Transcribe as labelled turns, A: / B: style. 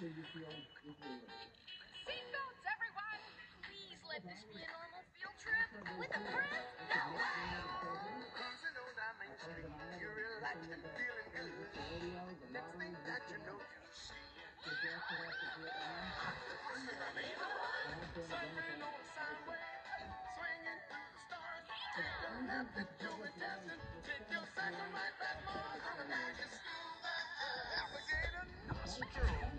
A: Seatbelts, everyone! Please let this be a normal field trip. With a friend? No way! Cruising on down Main Street, you're relaxed and feeling good. Next thing that you know, you see surfing on the Subway, swinging through the stars. Take a left at Joey Teston, take your second right back, Mars, on the Alligator nostril.